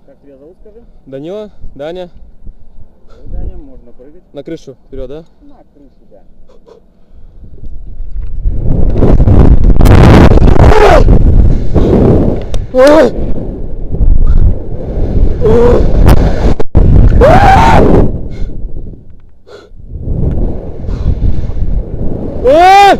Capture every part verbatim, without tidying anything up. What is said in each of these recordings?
Как тебя зовут, скажи? Данила, Даня. Даня, можно прыгать. На крышу, вперед, да? На крышу, да. Ой! Ой! Ой!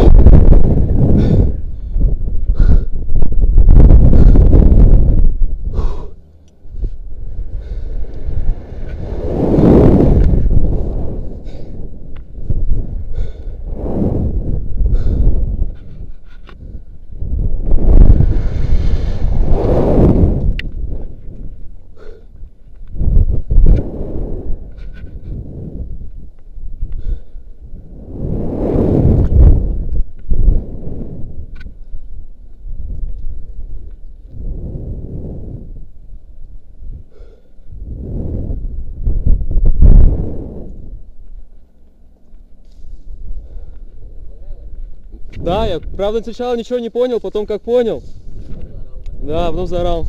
Да, я, правда, сначала ничего не понял, потом как понял. Да, потом заорал.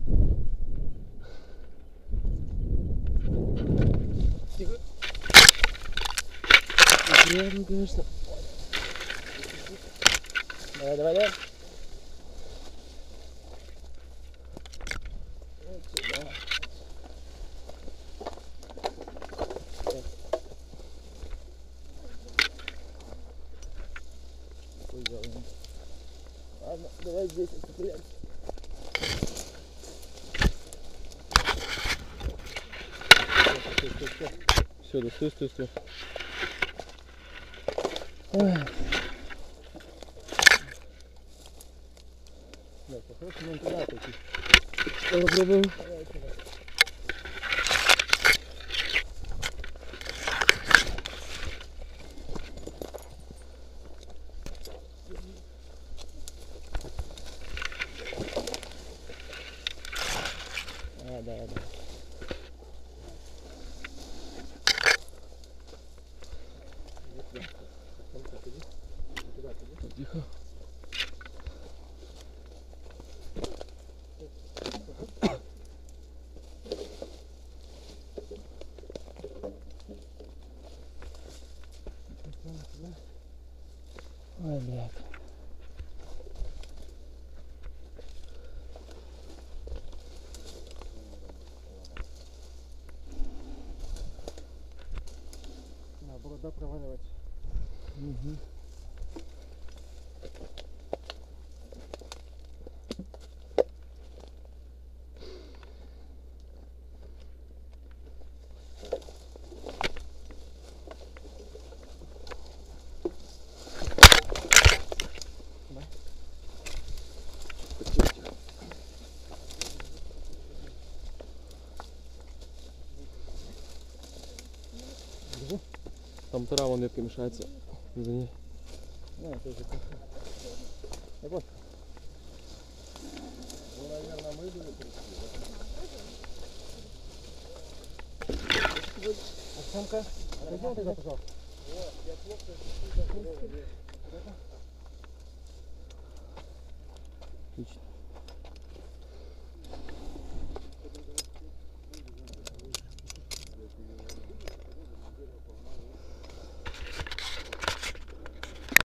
Тихо. Приятно, конечно. Давай, давай, давай. Ладно, давай здесь отцепляемся. Все, да стой, стой, стой. Да, по-хорошему нам туда пойти. Попробуем. А, да, да. Тихо. Ой, блядь. На, борода проваливать. Угу. Там трава ветка мешается за ней. Ну, это уже как-то. Я вот. Ну, наверное, мы были пришли. Оксанка, отойдем туда, пожалуйста. Вот, я плохо.